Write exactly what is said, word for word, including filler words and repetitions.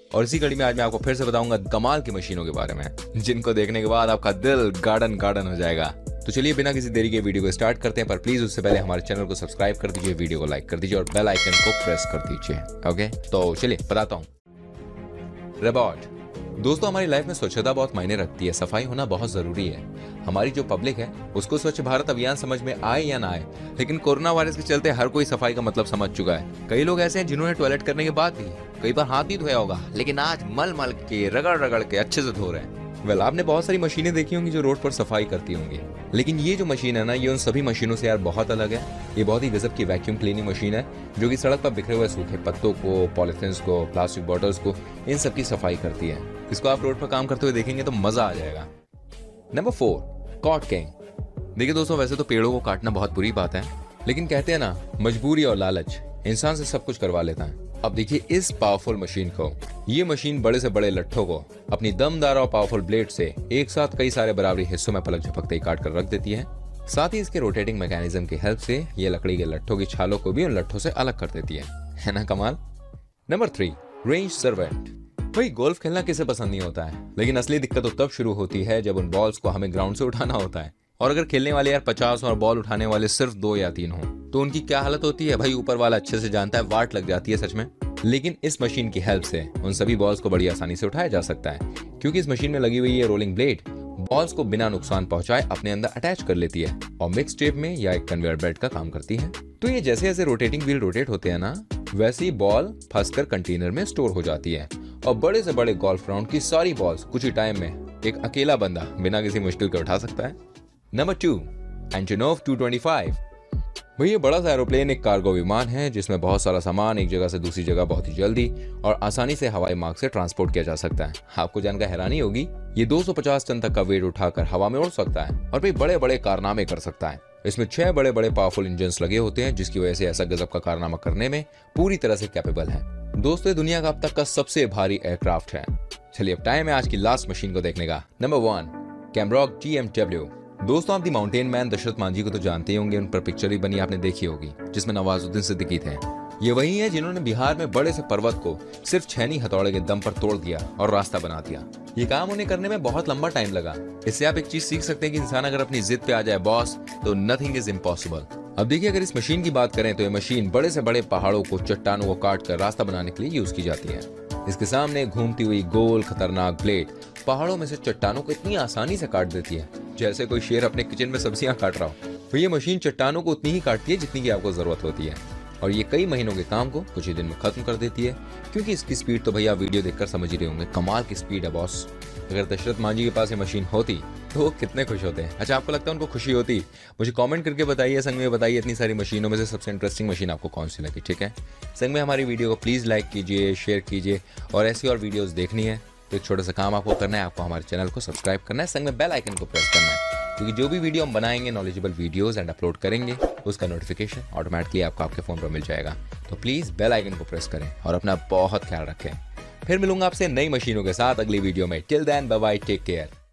और इसी कड़ी में आज मैं आपको फिर से बताऊंगा कमाल की मशीनों के बारे में, जिनको देखने के बाद आपका दिल गार्डन गार्डन हो जाएगा। तो चलिए बिना किसी देरी के वीडियो को स्टार्ट करते हैं, पर प्लीज उससे पहले हमारे चैनल को सब्सक्राइब कर दीजिए, वीडियो को लाइक कर दीजिए और बेल आइकन को प्रेस कर दीजिए। ओके, तो चलिए बताता हूँ। रोबोट। दोस्तों, हमारी लाइफ में स्वच्छता बहुत मायने रखती है, सफाई होना बहुत जरूरी है। हमारी जो पब्लिक है उसको स्वच्छ भारत अभियान समझ में आए या ना आए, लेकिन कोरोना वायरस के चलते हर कोई सफाई का मतलब समझ चुका है। कई लोग ऐसे हैं जिन्होंने टॉयलेट करने के बाद भी कई बार हाथ नहीं धोया होगा, लेकिन आज मल मल के रगड़ रगड़ के अच्छे से धो रहे हैं। वेल, आपने बहुत सारी मशीनें देखी होंगी जो रोड पर सफाई करती होंगी, लेकिन ये जो मशीन है ना, ये उन सभी मशीनों से यार बहुत अलग है। ये बहुत ही गजब की वैक्यूम क्लीनिंग मशीन है जो कि सड़क पर बिखरे हुए सूखे पत्तों को, पॉलिथीन्स को, प्लास्टिक बॉटल्स को, इन सब की सफाई करती है। इसको आप रोड पर काम करते हुए देखेंगे तो मजा आ जाएगा। Number four, cot king. देखिए दोस्तों, वैसे तो पेड़ों को काटना बहुत बुरी बात है, लेकिन कहते हैं ना, मजबूरी और लालच इंसान से सब कुछ करवा लेता है। अब देखिए इस पावरफुल मशीन को। ये मशीन बड़े से बड़े लट्ठों को अपनी दमदार और पावरफुल ब्लेड से एक साथ कई सारे बराबरी हिस्सों में पलक झपकते ही काट कर रख देती है। साथ ही इसके रोटेटिंग मैकेनिज्म की हेल्प से ये लकड़ी के लट्ठों की छालों को भी उन लट्ठों से अलग कर देती है है ना कमाल। Number three, range servant. भाई, गोल्फ खेलना किसे पसंद नहीं होता है, लेकिन असली दिक्कत तो तब शुरू होती है जब उन बॉल्स को हमें ग्राउंड से उठाना होता है। और अगर खेलने वाले यार पचास और बॉल उठाने वाले सिर्फ दो या तीन हो तो उनकी क्या हालत होती है भाई, ऊपर वाला अच्छे से जानता है, वाट लग जाती है सच में। लेकिन इस मशीन की हेल्प से उन सभी बॉल्स को बड़ी आसानी से उठाया जा सकता है, क्योंकि इस मशीन में लगी हुई ये रोलिंग ब्लेड बॉल्स को बिना नुकसान पहुंचाए अपने अंदर अटैच कर लेती है और मिक्स टेप में या एक कन्वेयर बेल्ट का काम करती है। तो ये जैसे जैसे रोटेटिंग व्हील रोटेट होते हैं ना, वैसे ही बॉल फंसकर कंटेनर में स्टोर हो जाती है और बड़े से बड़े गोल्फ राउंड की सारी बॉल्स कुछ ही टाइम में एक अकेला बंदा बिना किसी मुश्किल के उठा सकता है। Number two, Antonov two twenty five. भाई, ये बड़ा सा एरोप्लेन एक कार्गो विमान है जिसमें बहुत सारा सामान एक जगह से दूसरी जगह बहुत ही जल्दी और आसानी से हवाई मार्ग से ट्रांसपोर्ट किया जा सकता है। आपको जानकर हैरानी होगी, ये दो सौ पचास टन तक का वेट उठाकर हवा में उड़ सकता है और भी बड़े बड़े कारनामे कर सकता है। इसमें छह बड़े बड़े पावरफुल इंजन्स लगे होते हैं, जिसकी वजह से ऐसा गजब का कारनामा करने में पूरी तरह से कैपेबल है। दोस्तों, दुनिया का अब तक का सबसे भारी एयरक्राफ्ट है। चलिए अब टाइम है आज की लास्ट मशीन को देखने का। Number one, Camrock T M W. दोस्तों, आप the mountain man Dashrath Manjhi को तो जानते ही होंगे, उन पर पिक्चर भी बनी आपने देखी होगी, जिसमें नवाजुद्दीन सिद्दीकी थे। ये वही है जिन्होंने बिहार में बड़े से पर्वत को सिर्फ छेनी हथौड़े के दम पर तोड़ दिया और रास्ता बना दिया। ये काम उन्हें करने में बहुत लंबा टाइम लगा। इससे आप एक चीज सीख सकते हैं कि इंसान अगर अपनी जिद पे आ जाए बॉस, तो नथिंग इज इम्पॉसिबल। अब देखिए, अगर इस मशीन की बात करें तो ये मशीन बड़े से बड़े पहाड़ों को, चट्टानों को काट कर रास्ता बनाने के लिए यूज की जाती है। इसके सामने घूमती हुई गोल खतरनाक ब्लेड पहाड़ों में से चट्टानों को इतनी आसानी से काट देती है जैसे कोई शेर अपने किचन में सब्जियां काट रहा हो। तो ये मशीन चट्टानों को उतनी ही काटती है जितनी की आपको जरूरत होती है, और ये कई महीनों के काम को कुछ ही दिन में खत्म कर देती है, क्योंकि इसकी स्पीड तो भैया वीडियो देखकर समझ ही रहे होंगे, कमाल की स्पीड है बॉस। अगर दशरथ मांझी के पास ये मशीन होती तो वो कितने खुश होते हैं। अच्छा, आपको लगता है उनको खुशी होती? मुझे कमेंट करके बताइए, संग में बताइए इतनी सारी मशीनों में से सबसे इंटरेस्टिंग मशीन आपको कौन सी लगी। ठीक है, संग में हमारी वीडियो को प्लीज लाइक कीजिए, शेयर कीजिए, और ऐसी और वीडियोस देखनी है तो एक छोटा सा काम आपको करना है, आपको हमारे चैनल को सब्सक्राइब करना है, संग में बेल आइकन को प्रेस करना है, क्योंकि जो भी वीडियो हम बनाएंगे, नॉलेजेबल वीडियोस एंड अपलोड करेंगे, उसका नोटिफिकेशन ऑटोमेटिकली आपको आपके फोन पर मिल जाएगा। तो प्लीज बेल आइकन को प्रेस करें और अपना बहुत ख्याल रखें। फिर मिलूंगा आपसे नई मशीनों के साथ अगली वीडियो में। Till then, bye bye, take care.